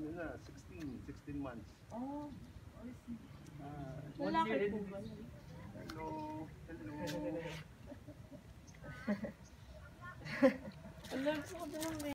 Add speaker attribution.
Speaker 1: ano na, 16 months.
Speaker 2: Oh, I see.
Speaker 3: Lalaki po ba?
Speaker 1: Hello. Hello.
Speaker 3: Alam, gusto ko din ng